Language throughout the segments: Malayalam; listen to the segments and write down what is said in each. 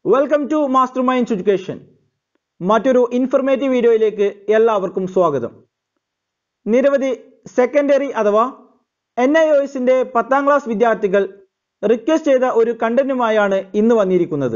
Welcome to Masterminds Education. മറ്റൊരു ഇൻഫർമേറ്റീവ് വീഡിയോയിലേക്ക് എല്ലാവർക്കും സ്വാഗതം. നിരവധി സെക്കൻഡറി അഥവാ NIOSന്റെ 10ാം ക്ലാസ് വിദ്യാർത്ഥികൾ റിക്വസ്റ്റ് ചെയ്ത ഒരു കണ്ടന്റുമായാണ് ഇന്ന് വന്നിരിക്കുന്നത്.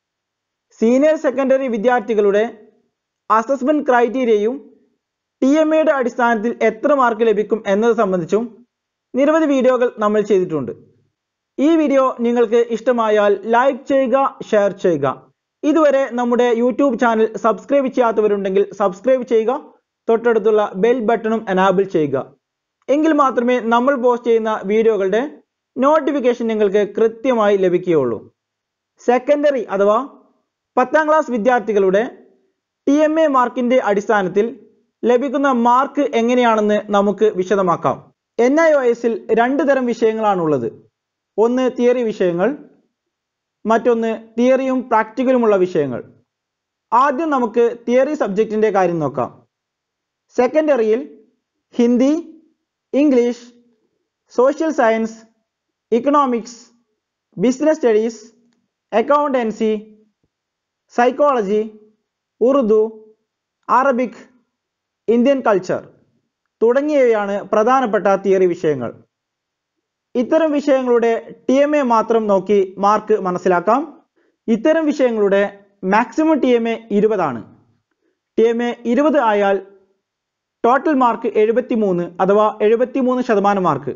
സീനിയർ സെക്കൻഡറി വിദ്യാർത്ഥികളുടെ അസസ്മെന്റ് ക്രൈറ്റീരിയയും TMAയുടെ അടിസ്ഥാനത്തിൽ എത്ര മാർക്ക് ലഭിക്കും എന്നത് സംബന്ധിച്ചും നിരവധി വീഡിയോകൾ നമ്മൾ ചെയ്തിട്ടുണ്ട്. ഈ വീഡിയോ നിങ്ങൾക്ക് ഇഷ്ടമായാൽ ലൈക്ക് ചെയ്യുക, ഷെയർ ചെയ്യുക. ഇതുവരെ നമ്മുടെ യൂട്യൂബ് ചാനൽ സബ്സ്ക്രൈബ് ചെയ്യാത്തവരുണ്ടെങ്കിൽ സബ്സ്ക്രൈബ് ചെയ്യുക, തൊട്ടടുത്തുള്ള ബെൽ ബട്ടണും എനാബിൾ ചെയ്യുക. എങ്കിൽ മാത്രമേ നമ്മൾ പോസ്റ്റ് ചെയ്യുന്ന വീഡിയോകളുടെ നോട്ടിഫിക്കേഷൻ നിങ്ങൾക്ക് കൃത്യമായി ലഭിക്കുകയുള്ളൂ. സെക്കൻഡറി അഥവാ 10ാം ക്ലാസ് വിദ്യാർത്ഥികളുടെ TMA മാർക്കിന്റെ അടിസ്ഥാനത്തിൽ ലഭിക്കുന്ന മാർക്ക് എങ്ങനെയാണെന്ന് നമുക്ക് വിശദമാക്കാം. NIOSൽ രണ്ട് തരം വിഷയങ്ങളാണുള്ളത്. ഒന്ന് തിയറി വിഷയങ്ങൾ, മറ്റൊന്ന് തിയറിയും പ്രാക്ടിക്കലുമുള്ള വിഷയങ്ങൾ. ആദ്യം നമുക്ക് തിയറി സബ്ജക്റ്റിന്റെ കാര്യം നോക്കാം. സെക്കൻഡറിയിൽ Hindi, English, social science, economics, business studies, accountancy, psychology, Urdu, Arabic, Indian culture തുടങ്ങിയവയാണ് പ്രധാനപ്പെട്ട തിയറി വിഷയങ്ങൾ. ഇത്തരം വിഷയങ്ങളുടെ TMA മാത്രം നോക്കി മാർക്ക് മനസ്സിലാക്കാം. ഇത്തരം വിഷയങ്ങളുടെ മാക്സിമം TMA 20 ആണ്. TMA 20 ആയാൽ ടോട്ടൽ മാർക്ക് 73 അഥവാ 73% മാർക്ക്.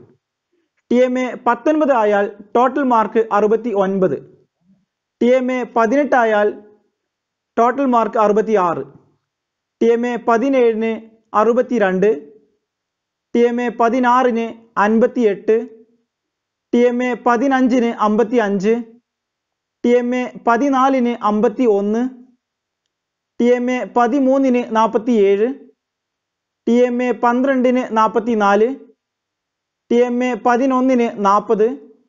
TMA 19 ആയാൽ ടോട്ടൽ മാർക്ക് 69. TMA 18 ആയാൽ total mark 66. TMA 17 62, TMA 16 58, TMA 15 55, TMA 14 51, TMA 13 47, TMA 12 44, TMA 11 40,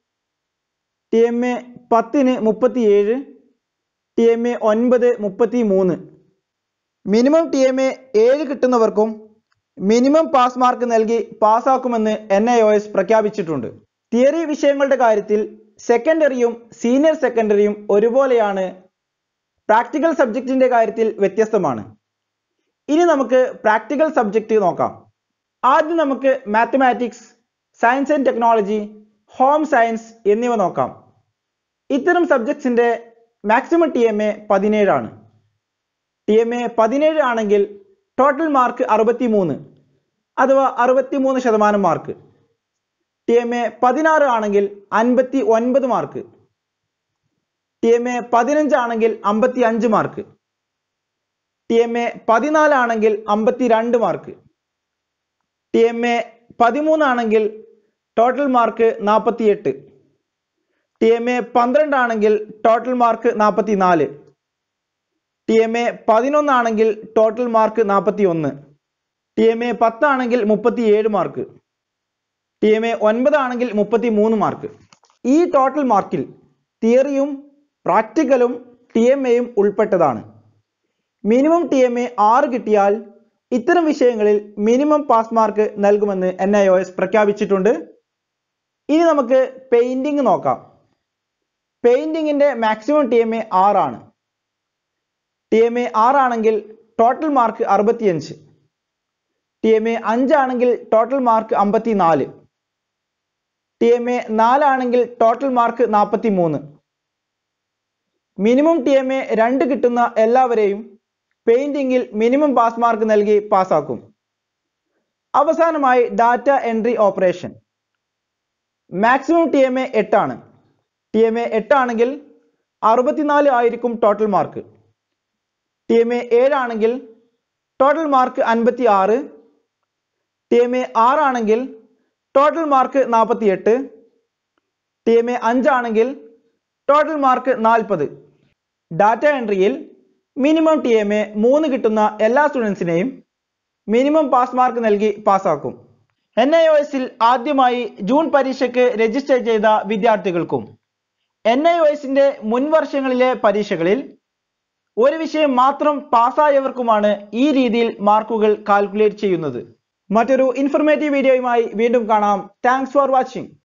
TMA 10 37, TMA 9 33. Minimum TMA 7 കിട്ടുന്നവർക്കും മിനിമം പാസ് മാർക്ക് നൽകി പാസ്സാക്കുമെന്ന് NIOS പ്രഖ്യാപിച്ചിട്ടുണ്ട്. തിയറി വിഷയങ്ങളുടെ കാര്യത്തിൽ സെക്കൻഡറിയും സീനിയർ സെക്കൻഡറിയും ഒരുപോലെയാണ്. പ്രാക്ടിക്കൽ സബ്ജക്റ്റിന്റെ കാര്യത്തിൽ വ്യത്യസ്തമാണ്. ഇനി നമുക്ക് പ്രാക്ടിക്കൽ സബ്ജക്റ്റ് നോക്കാം. ആദ്യം നമുക്ക് mathematics, science and technology, home science എന്നിവ നോക്കാം. ഇത്തരം സബ്ജക്ട്സിന്റെ മാക്സിമം TMA 17 ആണ്. TMA 17 ആണെങ്കിൽ ടോട്ടൽ മാർക്ക് 63 അഥവാ 63% മാർക്ക്. TMA 16 ആണെങ്കിൽ 59 മാർക്ക്. TMA 15 ആണെങ്കിൽ 55 മാർക്ക്. TMA 14 ആണെങ്കിൽ 52 മാർക്ക്. TMA 13 ആണെങ്കിൽ ടോട്ടൽ മാർക്ക് 48. TMA 12 ആണെങ്കിൽ ടോട്ടൽ മാർക്ക് 44. TMA 11 ആണെങ്കിൽ ടോട്ടൽ മാർക്ക് 41. TMA 10 ആണെങ്കിൽ 37 മാർക്ക്. TMA 9 ആണെങ്കിൽ 33 മാർക്ക്. ഈ ടോട്ടൽ മാർക്കിൽ തിയറിയും പ്രാക്ടിക്കലും TMAയും ഉൾപ്പെട്ടതാണ്. മിനിമം TMA 6 കിട്ടിയാൽ ഇത്തരം വിഷയങ്ങളിൽ മിനിമം പാസ് മാർക്ക് നൽകുമെന്ന് NIOS പ്രഖ്യാപിച്ചിട്ടുണ്ട്. ഇനി നമുക്ക് പെയിന്റിംഗ് നോക്കാം. പെയിന്റിങ്ങിന്റെ മാക്സിമം TMA 6 ആണ്. TMA 6 ആണെങ്കിൽ ടോട്ടൽ മാർക്ക് 65. TMA 5 ആണെങ്കിൽ ടോട്ടൽ മാർക്ക് 54. TMA 4 ആണെങ്കിൽ ടോട്ടൽ മാർക്ക് 43. മിനിമം TMA 2 കിട്ടുന്ന എല്ലാവരെയും പെയിന്റിംഗിൽ മിനിമം പാസ് മാർക്ക് നൽകി പാസ്സാക്കും. അവസാനമായി data entry operation. Maximum TMA 8 ആണ്. TMA 8 ആണെങ്കിൽ 64 ആയിരിക്കും ടോട്ടൽ മാർക്ക്. TMA 7 ആണെങ്കിൽ ടോട്ടൽ മാർക്ക് 56. TMA 6 ആണെങ്കിൽ ടോട്ടൽ മാർക്ക് 48. TMA 5 ആണെങ്കിൽ ടോട്ടൽ മാർക്ക് 40. ഡാറ്റ എൻട്രിയിൽ മിനിമം TMA 3 കിട്ടുന്ന എല്ലാ സ്റ്റുഡൻസിനെയും മിനിമം പാസ് മാർക്ക് നൽകി പാസ്സാക്കും. NIOSൽ ആദ്യമായി ജൂൺ പരീക്ഷയ്ക്ക് രജിസ്റ്റർ ചെയ്ത വിദ്യാർത്ഥികൾക്കും NIOSന്റെ മുൻ വർഷങ്ങളിലെ പരീക്ഷകളിൽ ഒരു വിഷയം മാത്രം പാസ്സായവർക്കുമാണ് ഈ രീതിയിൽ മാർക്കുകൾ കാൽക്കുലേറ്റ് ചെയ്യുന്നത്. മറ്റൊരു ഇൻഫർമേറ്റീവ് വീഡിയോയുമായി വീണ്ടും കാണാം. Thanks for watching.